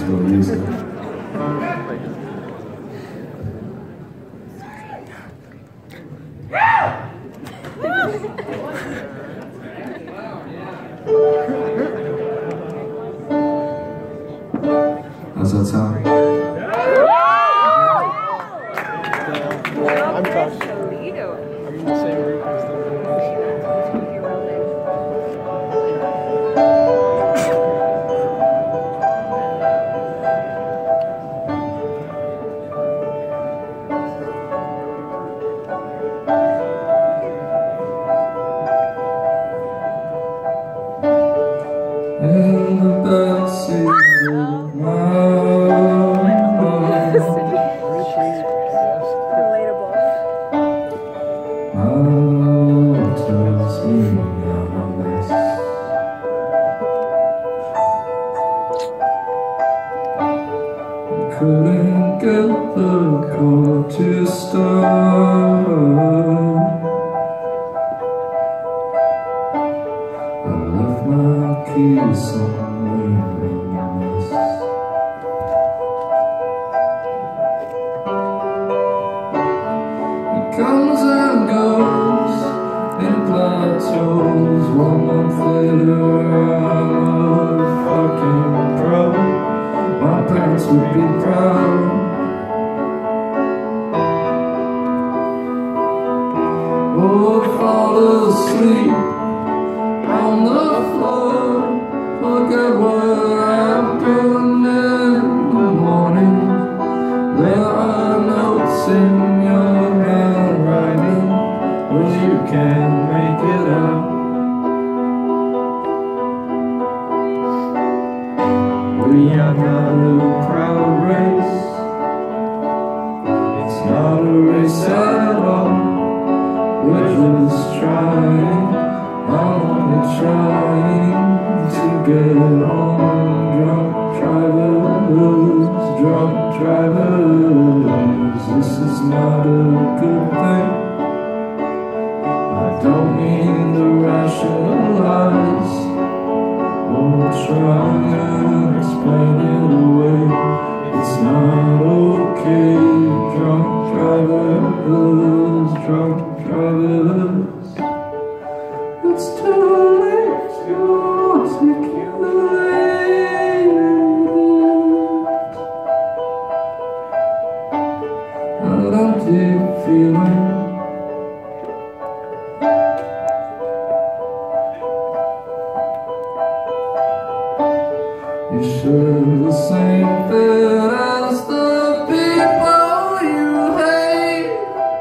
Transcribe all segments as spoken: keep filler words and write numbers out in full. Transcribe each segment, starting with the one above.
still use it. How's that sound? I'm touched. I'm in the same group as the In the backseat of my heart, my love tells me I'm this. I couldn't get the car to start. I left my keys somewhere in this. It comes and goes in plateaus. One month later I'm a fucking pro. My parents would be proud. Oh, fall asleep on the floor, forget what happened in the morning. There are notes in your handwriting, but you can't make it out. We are not a proud race. It's not a race at all. We're just trying. I'm only trying to get on. Drunk drivers, drunk drivers. This is not a good thing. I don't mean to rationalize. I'm trying to explain it away. It's not okay. Drunk drivers, drunk drivers. It's too late to articulate an empty feeling. You share the same fate as the people you hate.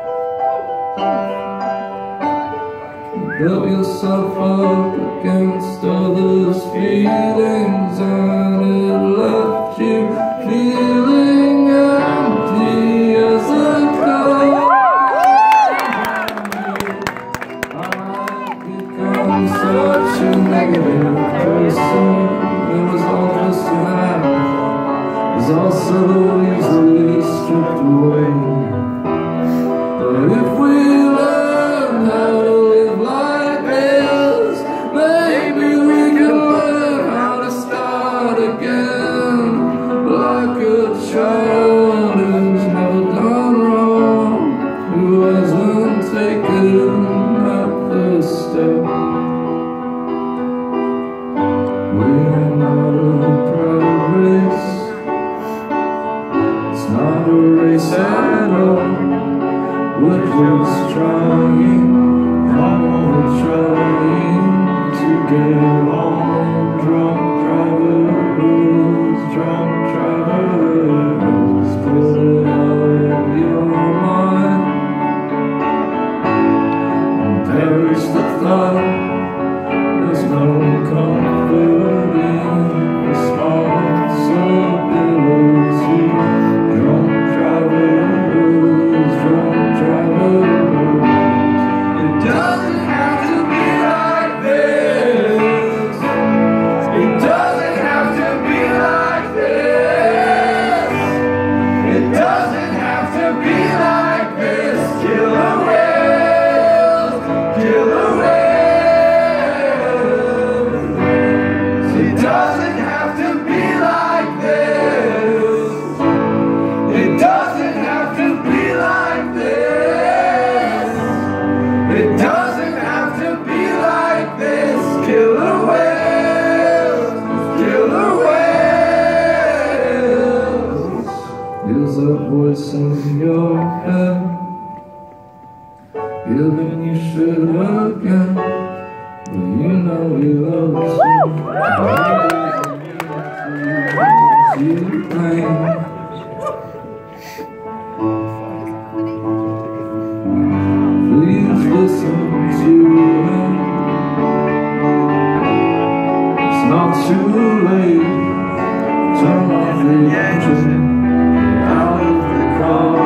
Built yourself up against others' feelings, and it left you feeling empty as a ghost. I've become such a negative person. It was all just an act. It was all so easily stripped away. But if we learn how to live like this, maybe we can learn how to start again. Like a child who's never done wrong, who hasn't taken that first step. We're not a proud race. It's not a race at all. We're just trying, I'm only trying to get on. Drunk drivers, drunk drivers, put it out of your mind and perish the thought. There's no comfort in responsibility. Drunk drivers, drunk drivers. It doesn't have to be like this. voice in your head, feeling you should again, but you know he loves you. You pain. Please listen to me. It's not too late. Turn off the engine, get out of the car.